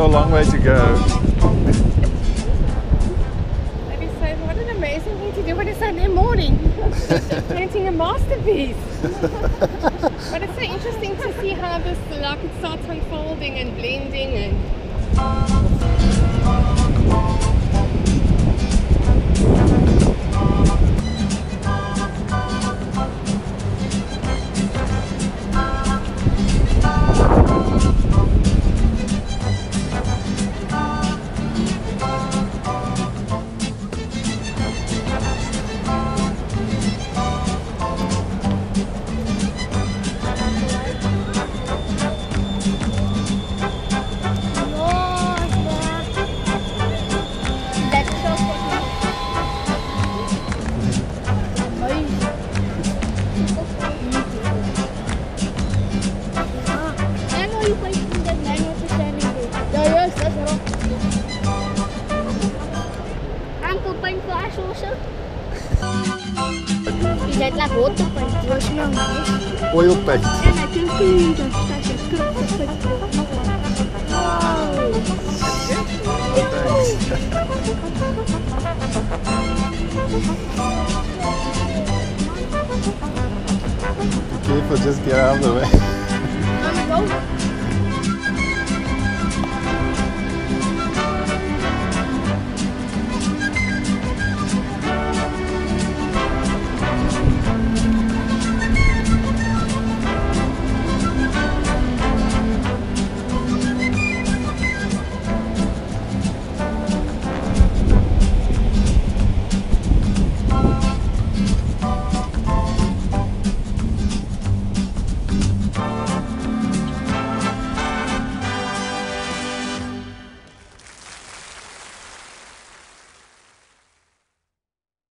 a long way to go. That is so, what an amazing thing to do on a Sunday morning. Painting a masterpiece. But it's so interesting to see how this, like, it starts unfolding and blending and... Jij laat water paint, was nou nice. Oil paint. En I can clean the stuff. Wow. Careful, just get out of the way. Go.